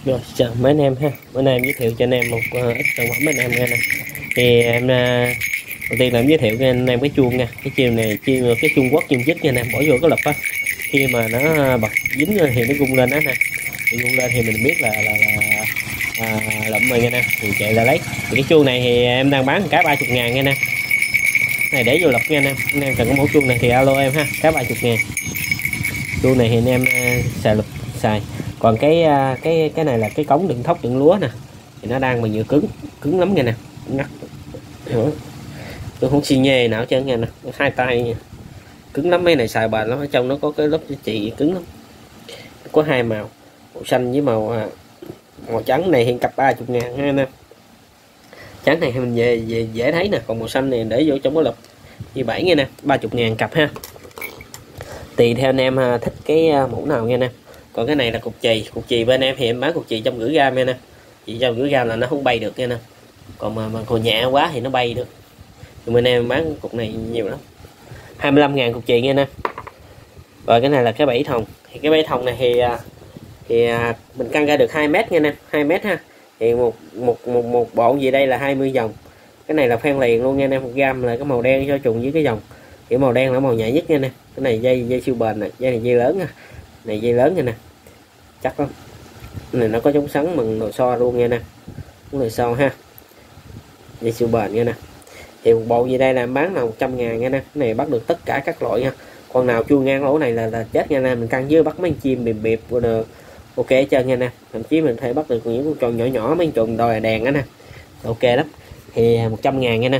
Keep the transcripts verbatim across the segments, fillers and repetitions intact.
Rồi chào mấy anh em ha, bữa nay em giới thiệu cho anh em một uh, ít sản phẩm mấy anh em nghe nè. Thì em uh, đầu tiên là em giới thiệu cho anh em cái chuông nha. Cái chiều này chiên cái chuông quất chuông chích nha anh em, bỏ vô cái lập á, khi mà nó bật dính thì nó rung lên đó nè, thì rung lên thì mình biết là là, là à, lụm rồi nha nè, thì chạy ra lấy. Thì cái chuông này thì em đang bán cái ba chục ngàn nha nè, này để vô lập nha anh em. Anh em cần có mẫu chuông này thì alo em ha, cái ba chục ngàn. Chuông này thì anh em uh, xài lập xài. Còn cái cái cái này là cái cống đựng thóc đựng lúa nè, thì nó đang mà nhựa cứng cứng lắm nha nè, ngắt tôi không xi nhê nào chứ nha nè, hai tay cứng lắm. Mấy này xài bền lắm, ở trong nó có cái lớp trị cứng lắm. Có hai màu, màu xanh với màu màu trắng. Này hiện cặp ba chục ngàn ha nè. Trắng này thì mình về, về dễ thấy nè, còn màu xanh này để vô trong cái lập như bảy nghe nè, ba chục ngàn cặp ha. Tùy theo anh em thích cái mẫu nào nha nè. Còn cái này là cục chì, cục chì bên em thì em bán cục chì trăm rưỡi gram nha nè. Chị trăm rưỡi gram là nó không bay được nha nè. Còn mà, mà còn nhẹ quá thì nó bay được. Thì bên em bán cục này nhiều lắm. hai mươi lăm ngàn cục chì nha nè. Rồi cái này là cái bẫy thòng. Thì cái bẫy thòng này thì thì mình căng ra được hai mét nha nè, hai mét ha. Thì một một một một bộ gì đây là hai mươi vòng. Cái này là phen liền luôn nha nè, một gam là cái màu đen cho trùng với cái vòng. Thì màu đen là màu nhẹ nhất nha nè. Cái này dây dây siêu bền nè, dây này dây lớn nè. Này dây lớn nha nè, chắc lắm. Cái này nó có chống sắn bằng nồi xo luôn nha nè, nồi xo ha, dây siêu bền nha nè. Thì một bộ gì đây là bán là một trăm ngàn nha nè. Cái này bắt được tất cả các loại nha. Con nào chui ngang lỗ này là, là chết nha nè. Mình căng dưới bắt mấy con chim bìm bịp rồi được ok hết trơn nha nè. Thậm chí mình thể bắt được những con tròn nhỏ nhỏ, mấy con tròn đòi đèn á nè, ok lắm. Thì một trăm ngàn nha nè.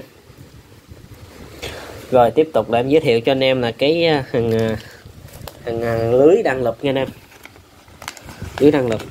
Rồi tiếp tục là em giới thiệu cho anh em là cái hàng hàng, hàng lưới đăng lập nha nè. Lưới đăng lập,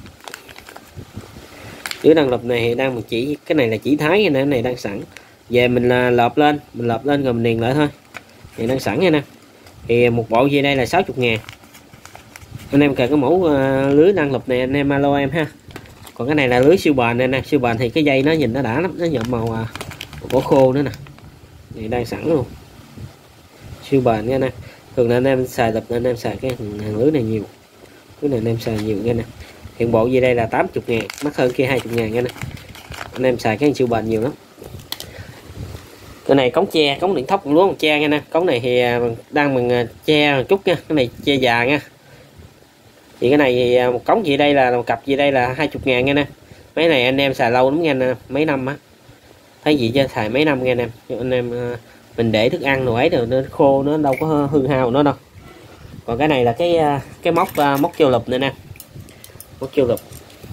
lưới đăng lập này thì đang một chỉ, cái này là chỉ thái nha nè, cái này đang sẵn. Về mình là lợp lên, mình lợp lên rồi mình điền lại thôi. Thì đang sẵn nha nè. Thì một bộ gì đây là sáu mươi ngàn. Anh em cần cái mẫu uh, lưới đăng lập này anh em alo em ha. Còn cái này là lưới siêu bền này nè, siêu bền thì cái dây nó nhìn nó đã lắm, nó nhuộm màu uh, gỗ khô nữa nè. Này đang sẵn luôn, siêu bền nha nè. Thường là anh em xài lập anh em xài cái hàng lưới này nhiều, cái này anh em xài nhiều nha nè. Hiện bộ gì đây là tám mươi ngàn, mắc hơn kia hai mươi ngàn nha nè. Anh em xài cái siêu bền nhiều lắm. Cái này cống tre, cống điện thóc lúa bằng tre nha nè. Cống này thì đang bằng tre một chút nha, cái này tre già nha. Thì cái này thì một cống gì đây là một cặp gì đây là hai mươi ngàn nha nè. Mấy này anh em xài lâu lắm nha nè, mấy năm á. Thấy gì chứ xài mấy năm nha nè. Anh em mình để thức ăn rồi ấy rồi nó khô, nó đâu có hư hao nữa đâu. Còn cái này là cái cái móc móc châu lục nữa nè, móc châu lục.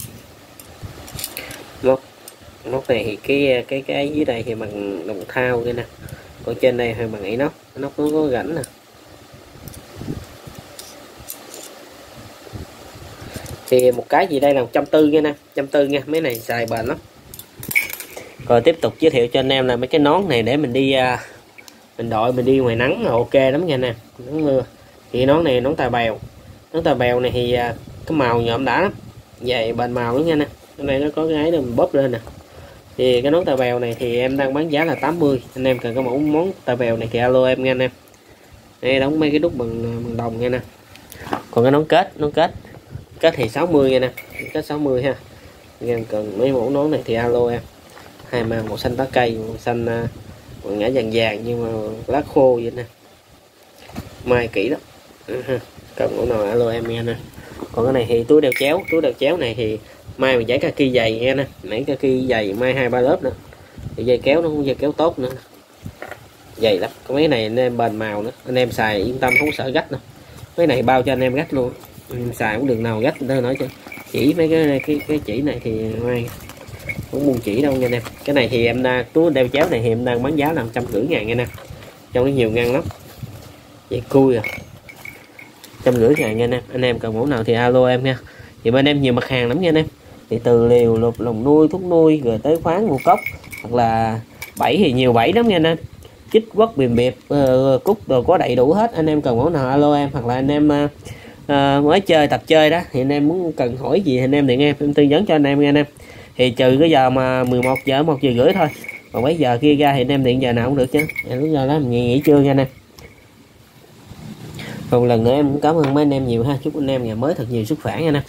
Móc móc này thì cái cái cái dưới đây thì bằng đồng thau kia nè, còn trên đây thì bằng inox, inox nó có rãnh nè. Thì một cái gì đây là một trăm tư nha nè, một trăm tư nha, mấy này xài bền lắm. Rồi tiếp tục giới thiệu cho anh em là mấy cái nón này để mình đi mình đội mình đi ngoài nắng là ok lắm nha nè, nắng mưa. Thì nón này nón tà bèo, nón tà bèo này thì cái màu nhuộm đã lắm, dày bền màu lắm nha nè. Cái này nó có cái ấy để mình bóp lên nè. Thì cái nón tà bèo này thì em đang bán giá là tám mươi. Anh em cần có mẫu món tà bèo này thì alo em nha anh em. Đây đóng mấy cái đúc bằng bằng đồng nha nè. Còn cái nón kết, nón kết kết thì sáu mươi nha nè, kết sáu mươi ha. Anh em cần mấy mẫu nón này thì alo em. Hai màu, màu xanh lá cây, màu xanh màu ngã vàng vàng nhưng mà lá khô vậy nè, mai kỹ lắm. Cần mẫu nào alo em nha nè. Còn cái này thì túi đeo chéo, túi đeo chéo này thì mai mình giải kaki dày nha nè, nãy kaki dày mai hai ba lớp nữa. Thì dây kéo nó cũng dây kéo tốt nữa, dày lắm. Có mấy này anh em bền màu nữa, anh em xài yên tâm không sợ gách đâu. Mấy này bao cho anh em gách luôn, em xài cũng đường nào gách nữa nói chứ. Chỉ mấy cái cái cái chỉ này thì mai không buông chỉ đâu nha anh em. Cái này thì em đang túi đeo chéo này thì em đang bán giá là một trăm rưỡi ngàn nha nè, trong nó nhiều ngăn lắm. Vậy cui à, trăm rưỡi ngàn nha anh em. Anh em cần mẫu nào thì alo em nha. Thì bên em nhiều mặt hàng lắm nha anh em. Thì từ liều lục lồng nuôi, thuốc nuôi rồi tới khoáng ngũ cốc, hoặc là bẫy thì nhiều bẫy lắm nha anh em. Chích quất bìm biệp uh, cúc đồ có đầy đủ hết. Anh em cần mẫu nào alo em, hoặc là anh em uh, uh, mới chơi tập chơi đó thì anh em muốn cần hỏi gì thì anh em điện em em tư vấn cho anh em nha anh em. Thì trừ cái giờ mà mười một giờ một giờ rưỡi thôi, còn mấy giờ kia ra thì anh em điện giờ nào cũng được chứ. Lúc giờ đó mình nghỉ, nghỉ trưa nha anh em. Một lần nữa em cũng cảm ơn mấy anh em nhiều ha, chúc anh em ngày mới thật nhiều sức khỏe nha nè.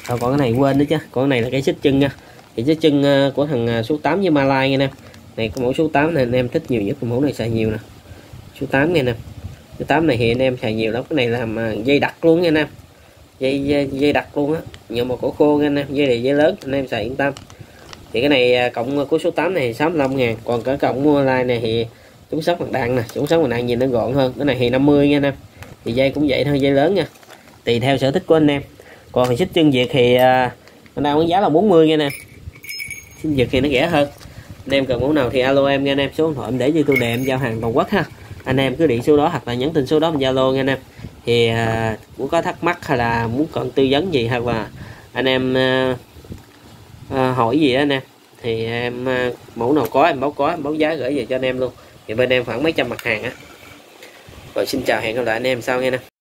Rồi còn cái này quên nữa chứ, còn cái này là cái xích chân nha, thì xích chân của thằng số tám với Malai nha em. Này cái mẫu số tám này anh em thích nhiều nhất, cái mẫu này xài nhiều nè, số tám nha anh em. Số tám này thì anh em xài nhiều lắm, cái này làm dây đặc luôn nha anh em, dây dây, dây đặc luôn á, nhựa một cổ khô nha anh em, dây này dây lớn anh em xài yên tâm. Thì cái này cộng của số tám này sáu mươi lăm ngàn, còn cái cộng mua like này thì chống sốc mặt đạn nè, chống sốc mặt đạn nhìn nó gọn hơn, cái này thì năm mươi nha anh em. Thì dây cũng vậy thôi, dây lớn nha, tùy theo sở thích của anh em. Còn thì xích chân Việt thì anh đang bán giá là bốn mươi nha anh em, xích Việt thì nó rẻ hơn. Anh em cần mẫu nào thì alo em nha anh em, số điện thoại em để cho tôi đề em giao hàng toàn quốc ha, anh em cứ điện số đó hoặc là nhắn tin số đó mình Zalo nha anh em. Thì à, muốn có thắc mắc hay là muốn cần tư vấn gì hoặc là anh em à, à, hỏi gì đó anh em thì em à, mẫu nào có em báo có, em báo giá gửi về cho anh em luôn. Thì bên em khoảng mấy trăm mặt hàng á. Rồi xin chào, hẹn gặp lại anh em sau nha anh em.